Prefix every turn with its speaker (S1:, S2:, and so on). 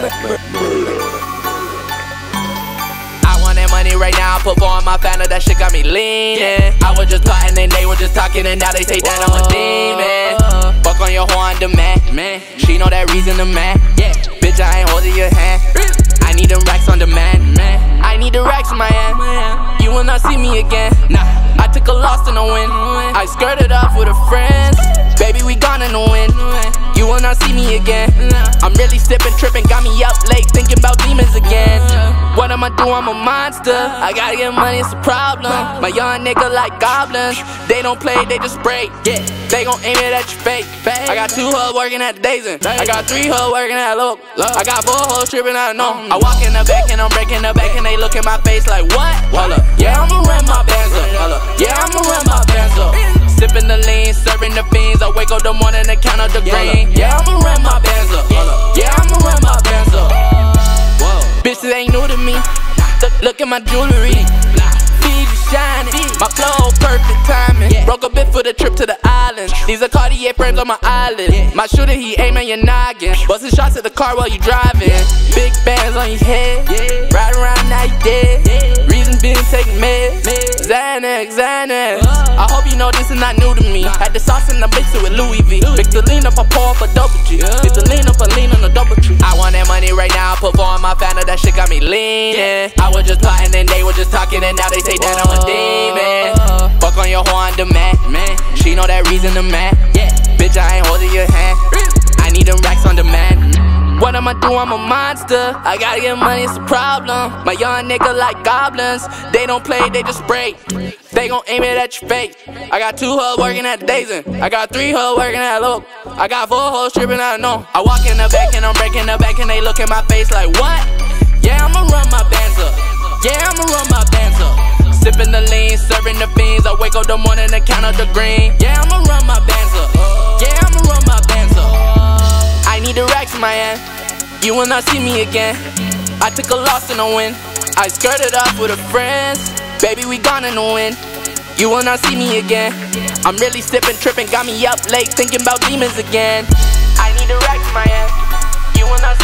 S1: I want that money right now, put four on my family, that shit got me leaning. I was just plotting and they were just talking, and now they say that I'm a demon. Fuck on your whore on demand, man. She know that reason to man. Bitch, I ain't holding your hand. I need them racks on demand, man. I need the racks in my hand. You will not see me again. Nah, I took a loss in the wind. I skirted off with a friend. Baby, we gone in the wind. You will not see me again. I'm really sipping, tripping, got me up late, thinking about demons again. What am I doing? I'm a monster. I gotta get money, it's a problem. My young nigga like goblins. They don't play, they just spray. They gon' aim it at your face. I got 2 hoes working at the Dazen. I got 3 hoes working at Look. I got 4 hoes tripping, I know. I walk in the back and I'm breaking the back, and they look in my face like, what? Hold up. Yeah, I'ma run my bands up. Hold up. Yeah, I'ma run my bands up. Sipping the lean, serving the fiends. I wake up the morning and count up the green. Yeah, I'ma run my bands up. Yeah, I'ma run my bands up. Bitches ain't new to me. Look at my jewelry. Feed you shining. My flow, perfect timing. Broke a bit for the trip to the island. These are Cartier frames on my eyelid. My shooter, he aim at your noggin. Bustin' shots at the car while you driving. Big bands on your head. Ride around, now you dead. Reason being taking meds. Xanax. I hope you know this is not new to me. Had the sauce and I mix it with Louis V. Pick the lean up, I pour for double G. Pick the lean up, I lean on the double tree. I want that money right now, put four on my family, that shit got me leaning. I was just plotting and they were just talking, and now they say that I'm a demon. Fuck on your whore on demand, man. She know that reason to man. Bitch, I ain't holding your hand. I need them racks on demand. What am I doing? I'm a monster. I gotta get money, it's a problem. My young nigga like goblins. They don't play, they just spray. They gon' aim it at your face. I got 2 hoes working at the Dazen. I got 3 hoes working at Look. I got 4 hoes tripping, I know. I walk in the back and I'm breaking the back, and they look in my face like, what? Yeah, I'ma run my bands up. Yeah, I'ma run my bands up. Sipping the lean, serving the fiends. I wake up the morning and count up the green. Yeah, I'ma run my bands up. Yeah, I'ma run my bands up. I need the racks in my hand. You will not see me again. I took a loss in the wind. I skirted off with a friend. Baby, we gone in the wind. You will not see me again. I'm really sipping, tripping, got me up late, thinking about demons again. I need the racks in my hand. You will not see